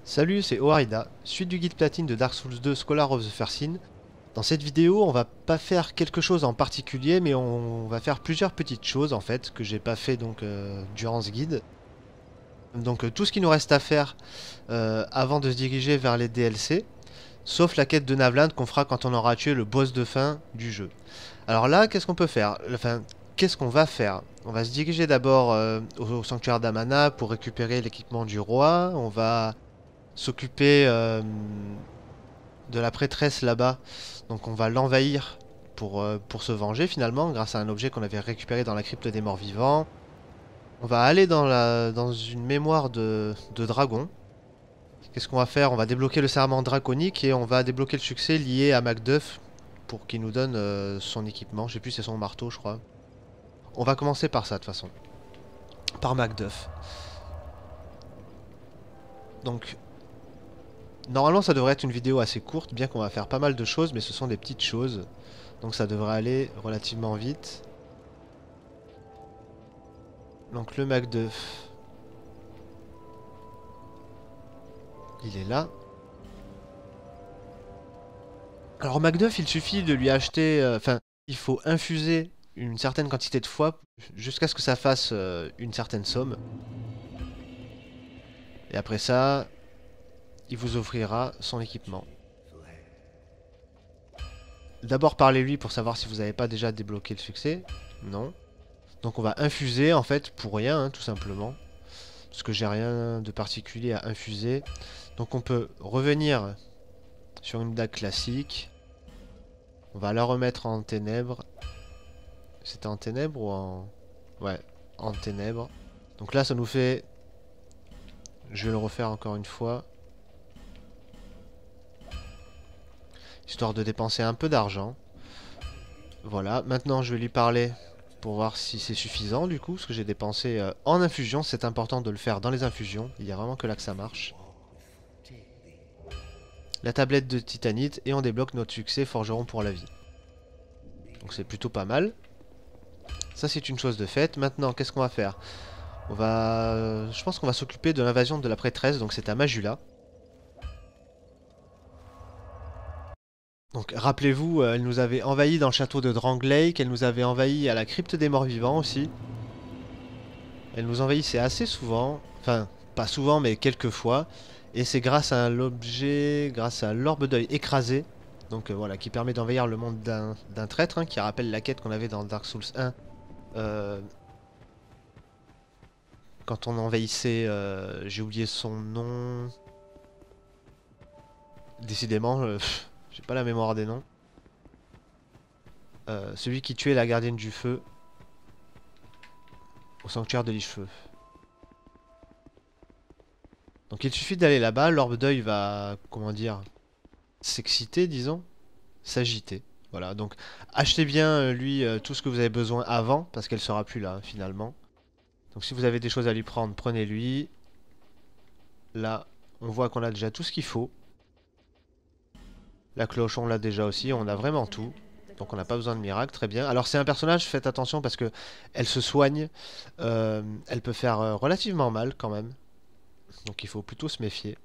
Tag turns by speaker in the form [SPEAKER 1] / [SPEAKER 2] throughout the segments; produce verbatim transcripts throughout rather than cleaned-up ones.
[SPEAKER 1] Salut, c'est Oharida, suite du guide platine de Dark Souls deux Scholar of the First Sin. Dans cette vidéo, on va pas faire quelque chose en particulier, mais on va faire plusieurs petites choses en fait, que j'ai pas fait donc euh, durant ce guide. Donc euh, tout ce qui nous reste à faire euh, avant de se diriger vers les D L C, sauf la quête de Navland qu'on fera quand on aura tué le boss de fin du jeu. Alors là, qu'est-ce qu'on peut faire? Enfin, qu'est-ce qu'on va faire? On va se diriger d'abord euh, au, au sanctuaire d'Amana pour récupérer l'équipement du roi. On va s'occuper euh, de la prêtresse là-bas. Donc on va l'envahir pour, euh, pour se venger finalement, grâce à un objet qu'on avait récupéré dans la crypte des morts vivants. On va aller dans, la, dans une mémoire de, de dragon. Qu'est-ce qu'on va faire? On va débloquer le serment draconique et on va débloquer le succès lié à Macduff pour qu'il nous donne euh, son équipement. Je sais plus, c'est son marteau, je crois. On va commencer par ça de toute façon. Par Macduff. Donc, normalement, ça devrait être une vidéo assez courte, bien qu'on va faire pas mal de choses, mais ce sont des petites choses. Donc ça devrait aller relativement vite. Donc le Macduff. Il est là. Alors Macduff, il suffit de lui acheter... Enfin, euh, il faut infuser une certaine quantité de fois jusqu'à ce que ça fasse euh, une certaine somme. Et après ça, il vous offrira son équipement. D'abord parlez-lui pour savoir si vous n'avez pas déjà débloqué le succès. Non. Donc on va infuser en fait pour rien, hein, tout simplement. Parce que j'ai rien de particulier à infuser. Donc on peut revenir sur une dague classique. On va la remettre en ténèbres. C'était en ténèbres ou en... Ouais, en ténèbres. Donc là ça nous fait... Je vais le refaire encore une fois. Histoire de dépenser un peu d'argent. Voilà, maintenant je vais lui parler pour voir si c'est suffisant du coup, ce que j'ai dépensé euh, en infusion. C'est important de le faire dans les infusions, il n'y a vraiment que là que ça marche. La tablette de titanite et on débloque notre succès forgeron pour la vie. Donc c'est plutôt pas mal. Ça c'est une chose de faite. Maintenant qu'est-ce qu'on va faire? On va... Je pense qu'on va s'occuper de l'invasion de la prêtresse, donc c'est à Majula. Donc rappelez-vous, euh, elle nous avait envahi dans le château de Dranglake, elle nous avait envahi à la crypte des morts vivants aussi. Elle nous envahissait assez souvent, enfin pas souvent mais quelques fois. Et c'est grâce à l'objet, grâce à l'orbe d'œil écrasé, donc euh, voilà, qui permet d'envahir le monde d'un traître, hein, qui rappelle la quête qu'on avait dans Dark Souls un. Euh, quand on envahissait, euh, j'ai oublié son nom. Décidément, euh, j'ai pas la mémoire des noms. Euh, celui qui tuait la gardienne du feu au sanctuaire de Lich-Feu. Donc il suffit d'aller là-bas, l'orbe d'œil va, comment dire, s'exciter, disons, s'agiter. Voilà, donc achetez bien, euh, lui, euh, tout ce que vous avez besoin avant, parce qu'elle sera plus là, hein, finalement. Donc si vous avez des choses à lui prendre, prenez-lui. Là, on voit qu'on a déjà tout ce qu'il faut. La cloche, on l'a déjà aussi, on a vraiment tout. Donc on n'a pas besoin de miracle, très bien. Alors c'est un personnage, faites attention parce que elle se soigne. Euh, elle peut faire euh, relativement mal quand même. Donc il faut plutôt se méfier.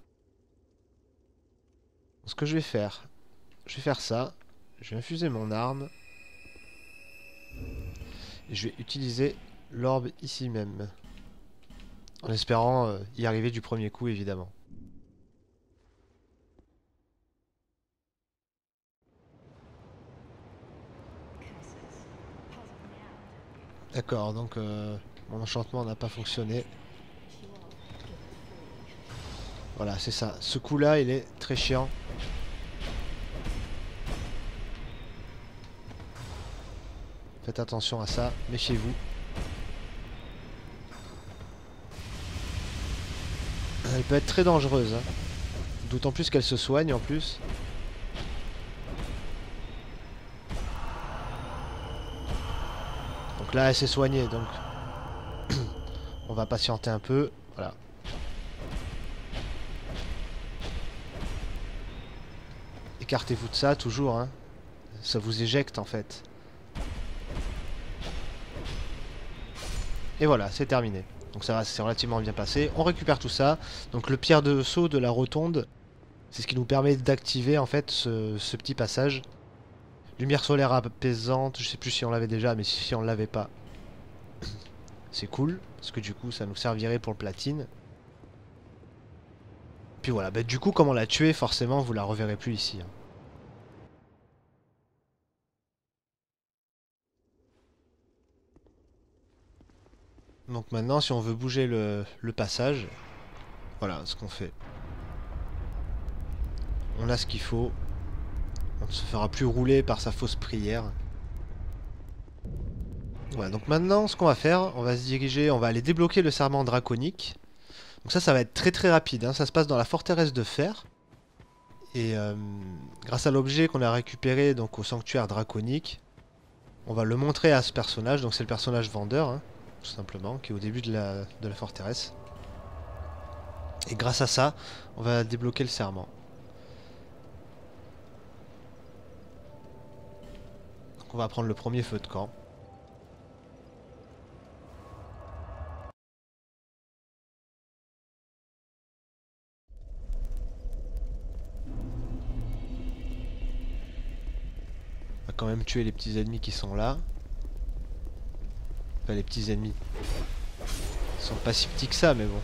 [SPEAKER 1] Ce que je vais faire, je vais faire ça. Je vais infuser mon arme. Et je vais utiliser l'orbe ici même. En espérant euh, y arriver du premier coup évidemment. D'accord, donc euh, mon enchantement n'a pas fonctionné. Voilà, c'est ça. Ce coup-là, il est très chiant. Faites attention à ça, méfiez-vous. Elle peut être très dangereuse, hein. D'autant plus qu'elle se soigne en plus. Donc là, elle s'est soignée, donc on va patienter un peu. Voilà. Écartez-vous de ça, toujours, hein. Ça vous éjecte en fait. Et voilà, c'est terminé. Donc ça va, c'est relativement bien passé. On récupère tout ça. Donc le pierre de saut de la rotonde, c'est ce qui nous permet d'activer en fait ce, ce petit passage. Lumière solaire apaisante, je sais plus si on l'avait déjà, mais si on l'avait pas, c'est cool. Parce que du coup ça nous servirait pour le platine. Puis voilà, bah, du coup comme on l'a tué, forcément vous la reverrez plus ici. Hein. Donc maintenant si on veut bouger le, le passage, voilà ce qu'on fait. On a ce qu'il faut. On ne se fera plus rouler par sa fausse prière. Voilà, donc maintenant ce qu'on va faire, on va se diriger, on va aller débloquer le serment draconique. Donc ça, ça va être très très rapide, hein. Ça se passe dans la forteresse de fer. Et euh, grâce à l'objet qu'on a récupéré donc au sanctuaire draconique, on va le montrer à ce personnage. Donc c'est le personnage vendeur, hein, tout simplement, qui est au début de la, de la forteresse. Et grâce à ça, on va débloquer le serment. Donc on va prendre le premier feu de camp. On va quand même tuer les petits ennemis qui sont là. Enfin les petits ennemis. Ils sont pas si petits que ça, mais bon.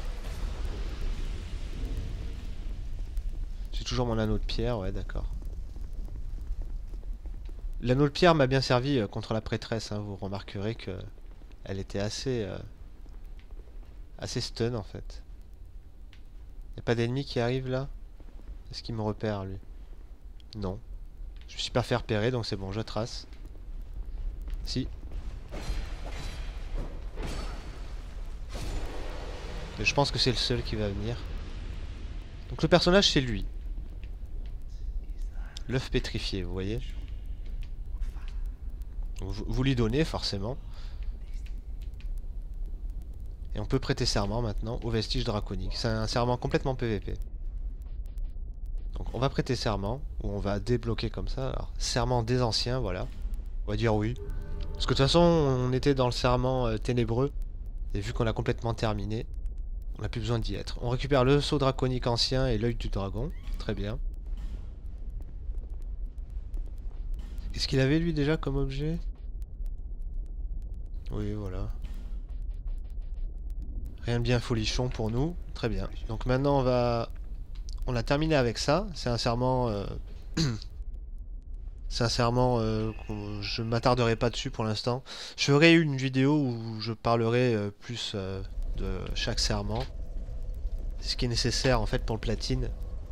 [SPEAKER 1] J'ai toujours mon anneau de pierre, ouais d'accord. L'anneau de pierre m'a bien servi euh, contre la prêtresse, hein. Vous remarquerez que elle était assez euh, assez stun en fait. Y a pas d'ennemi qui arrive là? Est-ce qu'il me repère lui? Non. Je me suis pas fait repérer donc c'est bon, je trace. Si. Et je pense que c'est le seul qui va venir. Donc le personnage c'est lui. L'œuf pétrifié, vous voyez. Vous, vous lui donnez forcément. Et on peut prêter serment maintenant au vestige draconique. C'est un serment complètement P V P. Donc on va prêter serment, ou on va débloquer comme ça. Alors, serment des anciens, voilà. On va dire oui. Parce que de toute façon, on était dans le serment euh, ténébreux. Et vu qu'on a complètement terminé, on n'a plus besoin d'y être. On récupère le sceau draconique ancien et l'œil du dragon. Très bien. Qu'est-ce qu'il avait lui déjà comme objet? Oui, voilà. Rien de bien folichon pour nous. Très bien. Donc maintenant on va... On a terminé avec ça. C'est un serment... Euh... C'est un serment... Euh... Je ne m'attarderai pas dessus pour l'instant. Je ferai une vidéo où je parlerai euh, plus euh, de chaque serment. Ce qui est nécessaire en fait pour le platine.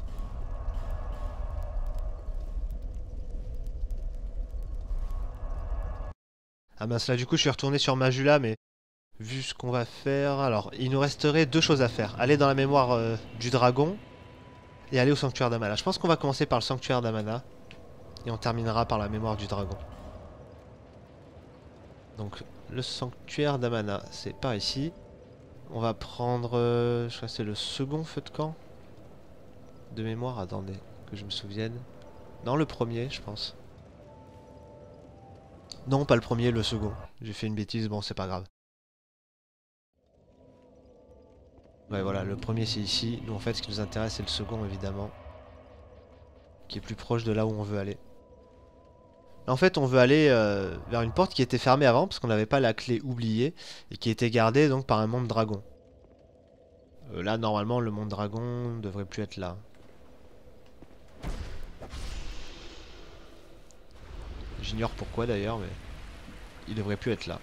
[SPEAKER 1] Ah mince, là du coup je suis retourné sur Majula, mais vu ce qu'on va faire... Alors, il nous resterait deux choses à faire. Aller dans la mémoire euh, du dragon et aller au sanctuaire d'Amana. Je pense qu'on va commencer par le sanctuaire d'Amana et on terminera par la mémoire du dragon. Donc, le sanctuaire d'Amana, c'est par ici. On va prendre... Euh, je crois que c'est le second feu de camp de mémoire. Attendez, que je me souvienne. Non, le premier, je pense. Non, pas le premier, le second. J'ai fait une bêtise, bon, c'est pas grave. Ouais, voilà, le premier c'est ici. Nous, en fait, ce qui nous intéresse, c'est le second, évidemment. Qui est plus proche de là où on veut aller. En fait, on veut aller euh, vers une porte qui était fermée avant, parce qu'on n'avait pas la clé oubliée, et qui était gardée donc par un monde dragon. Euh, là, normalement, le monde dragon devrait plus être là. J'ignore pourquoi d'ailleurs, mais il devrait plus être là.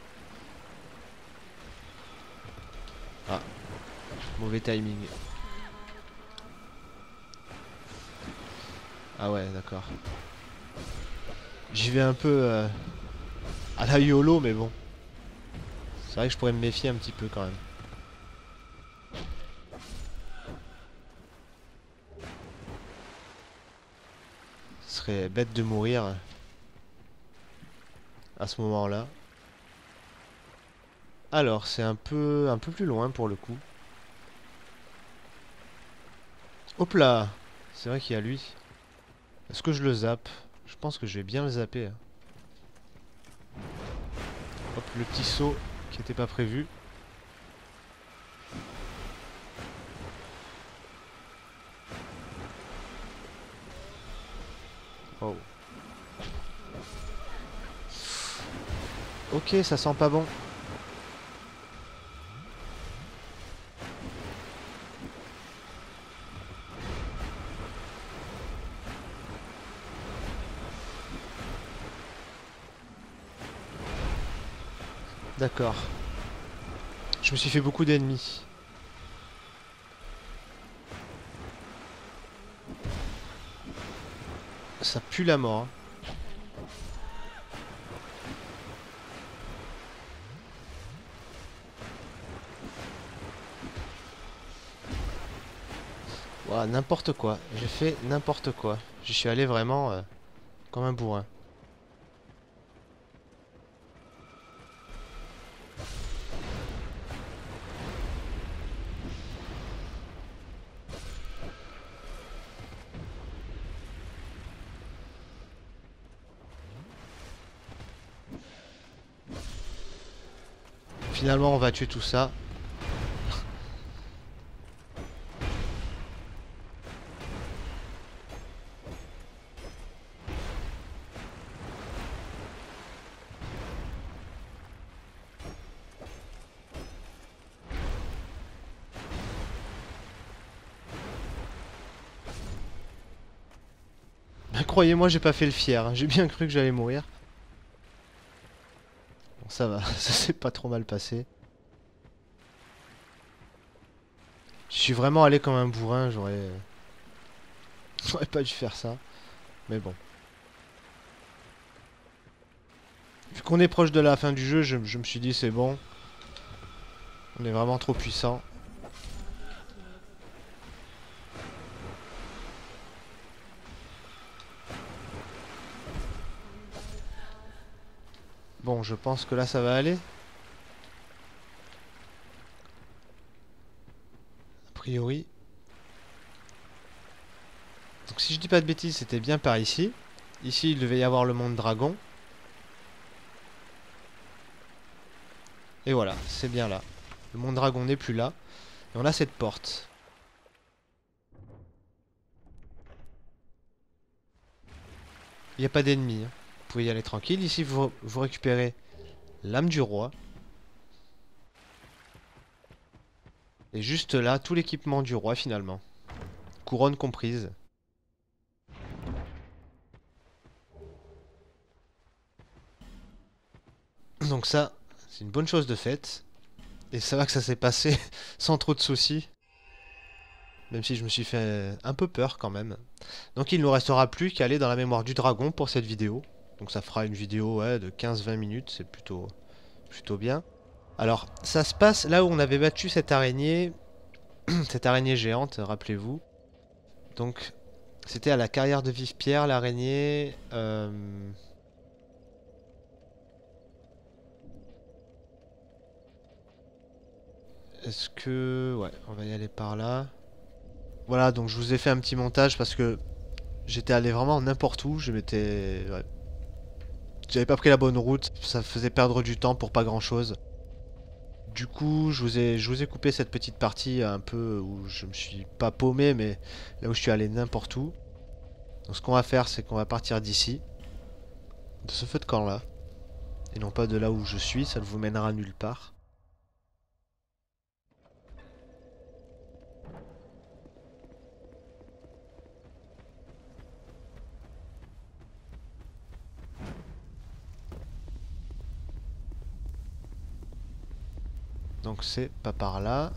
[SPEAKER 1] Ah, mauvais timing. Ah ouais, d'accord. J'y vais un peu euh, à la YOLO, mais bon. C'est vrai que je pourrais me méfier un petit peu quand même. Ce serait bête de mourir à ce moment-là. Alors, c'est un peu, un peu plus loin pour le coup. Hop là! C'est vrai qu'il y a lui. Est-ce que je le zappe? Je pense que je vais bien le zapper. Hop, le petit saut qui n'était pas prévu. Ok, ça sent pas bon. D'accord. Je me suis fait beaucoup d'ennemis. Ça pue la mort. Hein. Ouah, n'importe quoi. J'ai fait n'importe quoi. J'y suis allé vraiment euh, comme un bourrin. Finalement, on va tuer tout ça. Croyez-moi, j'ai pas fait le fier. Hein. J'ai bien cru que j'allais mourir. Bon, ça va, ça s'est pas trop mal passé. Je suis vraiment allé comme un bourrin, j'aurais... J'aurais pas dû faire ça. Mais bon. Vu qu'on est proche de la fin du jeu, je, je me suis dit c'est bon. On est vraiment trop puissant. Bon, je pense que là ça va aller. A priori. Donc si je dis pas de bêtises, c'était bien par ici. Ici, il devait y avoir le monde dragon. Et voilà, c'est bien là. Le monde dragon n'est plus là. Et on a cette porte. Il n'y a pas d'ennemis. Hein. Vous pouvez y aller tranquille. Ici, vous, vous récupérez l'âme du roi. Et juste là, tout l'équipement du roi finalement. Couronne comprise. Donc ça, c'est une bonne chose de faite. Et ça va que ça s'est passé sans trop de soucis. Même si je me suis fait un peu peur quand même. Donc il ne nous restera plus qu'à aller dans la mémoire du dragon pour cette vidéo. Donc ça fera une vidéo ouais, de quinze vingt minutes, c'est plutôt, plutôt bien. Alors ça se passe là où on avait battu cette araignée, cette araignée géante, rappelez-vous. Donc c'était à la carrière de Vive-Pierre, l'araignée... Euh... Est-ce que... Ouais, on va y aller par là. Voilà, donc je vous ai fait un petit montage parce que j'étais allé vraiment n'importe où. Je m'étais... Ouais. J'avais pas pris la bonne route. Ça faisait perdre du temps pour pas grand-chose. Du coup, je vous ai, je vous ai coupé cette petite partie un peu où je me suis pas paumé, mais là où je suis allé n'importe où. Donc ce qu'on va faire, c'est qu'on va partir d'ici. De ce feu de camp là. Et non pas de là où je suis, ça ne vous mènera nulle part. Donc c'est pas par là.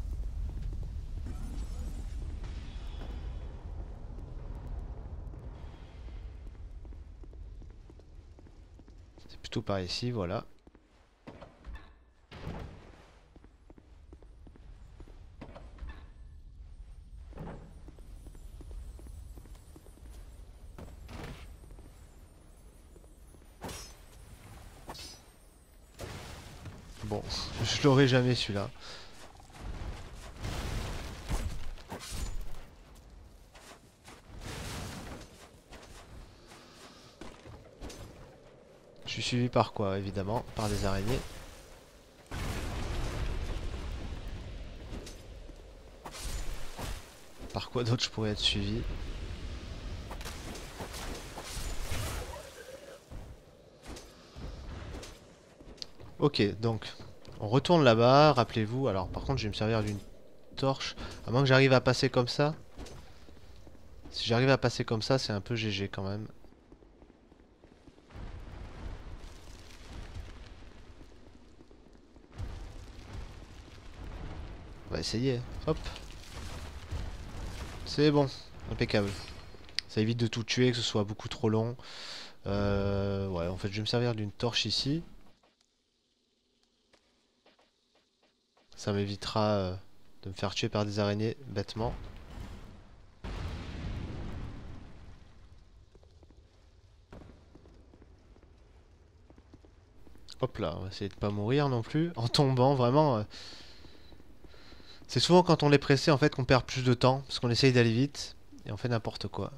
[SPEAKER 1] C'est plutôt par ici, voilà. Bon, je l'aurai jamais celui-là. Je suis suivi par quoi, évidemment? Par des araignées. Par quoi d'autre je pourrais être suivi? Ok, donc on retourne là-bas, rappelez-vous. Alors par contre je vais me servir d'une torche. À moins que j'arrive à passer comme ça. Si j'arrive à passer comme ça, c'est un peu G G quand même. On va essayer. Hop. C'est bon. Impeccable. Ça évite de tout tuer, que ce soit beaucoup trop long. Euh, ouais, en fait, je vais me servir d'une torche ici. Ça m'évitera euh, de me faire tuer par des araignées bêtement. Hop là, on va essayer de pas mourir non plus. En tombant, vraiment. Euh, c'est souvent quand on est pressé en fait qu'on perd plus de temps. Parce qu'on essaye d'aller vite. Et on fait n'importe quoi.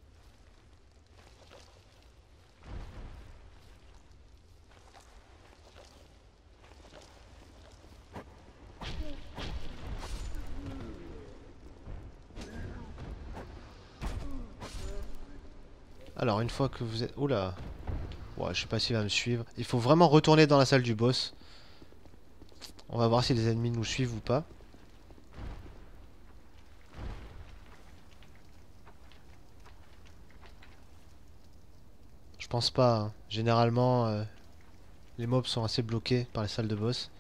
[SPEAKER 1] Alors une fois que vous êtes... Oula. Ouais, je sais pas s'il va me suivre. Il faut vraiment retourner dans la salle du boss. On va voir si les ennemis nous suivent ou pas. Je pense pas. Hein. Généralement, euh, les mobs sont assez bloqués par les salles de boss.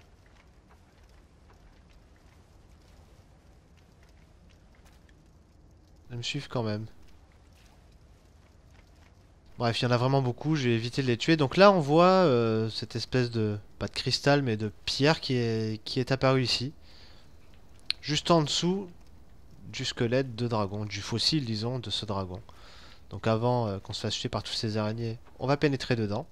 [SPEAKER 1] Ils me suivent quand même. Bref, il y en a vraiment beaucoup, j'ai évité de les tuer. Donc là, on voit euh, cette espèce de... pas de cristal, mais de pierre qui est, qui est apparue ici. Juste en dessous du squelette de dragon, du fossile, disons, de ce dragon. Donc avant euh, qu'on se fasse tuer par tous ces araignées, on va pénétrer dedans.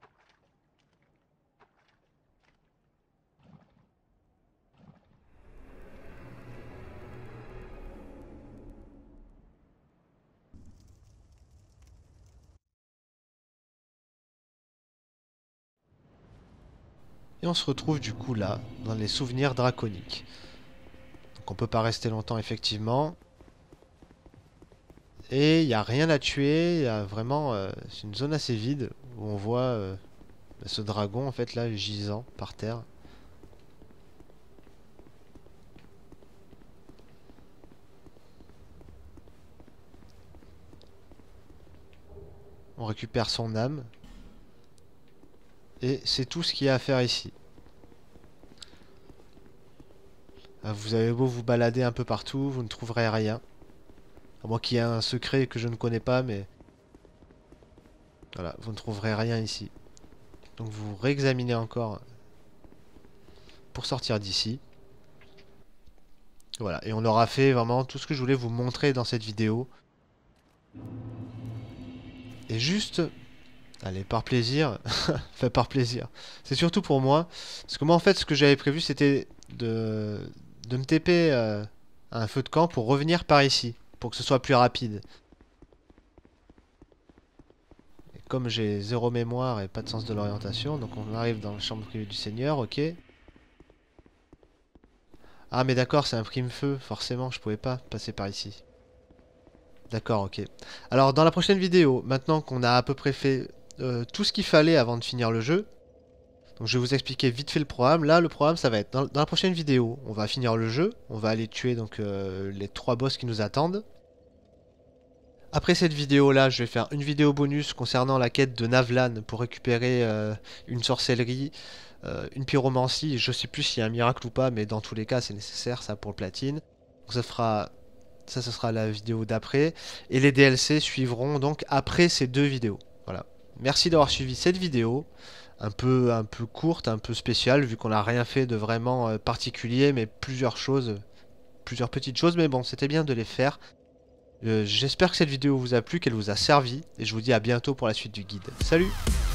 [SPEAKER 1] Et on se retrouve du coup là, dans les souvenirs draconiques. Donc on peut pas rester longtemps effectivement. Et il n'y a rien à tuer, il y a vraiment... Euh, c'est une zone assez vide où on voit euh, ce dragon en fait là gisant par terre. On récupère son âme. Et c'est tout ce qu'il y a à faire ici. Vous avez beau vous balader un peu partout, vous ne trouverez rien. À moins qu'il y ait un secret que je ne connais pas, mais... Voilà, vous ne trouverez rien ici. Donc vous réexaminez encore pour sortir d'ici. Voilà, et on aura fait vraiment tout ce que je voulais vous montrer dans cette vidéo. Et juste... Allez, par plaisir, enfin par plaisir, c'est surtout pour moi, parce que moi en fait ce que j'avais prévu c'était de, de me T P euh, à un feu de camp pour revenir par ici, pour que ce soit plus rapide. Et comme j'ai zéro mémoire et pas de sens de l'orientation, donc on arrive dans la chambre privée du Seigneur, ok. Ah mais d'accord, c'est un prime-feu, forcément je pouvais pas passer par ici. D'accord, ok. Alors dans la prochaine vidéo, maintenant qu'on a à peu près fait euh, tout ce qu'il fallait avant de finir le jeu, donc je vais vous expliquer vite fait le programme. Là, le programme, ça va être dans, dans la prochaine vidéo, on va finir le jeu, on va aller tuer donc euh, les trois boss qui nous attendent. Après cette vidéo-là, je vais faire une vidéo bonus concernant la quête de Navlan pour récupérer euh, une sorcellerie, euh, une pyromancie. Je sais plus s'il y a un miracle ou pas, mais dans tous les cas, c'est nécessaire ça pour le platine. Donc ça fera, ça, ce sera la vidéo d'après, et les D L C suivront donc après ces deux vidéos. Voilà. Merci d'avoir suivi cette vidéo. Un peu, un peu courte, un peu spéciale, vu qu'on n'a rien fait de vraiment euh, particulier, mais plusieurs choses, plusieurs petites choses, mais bon, c'était bien de les faire. Euh, j'espère que cette vidéo vous a plu, qu'elle vous a servi, et je vous dis à bientôt pour la suite du guide. Salut!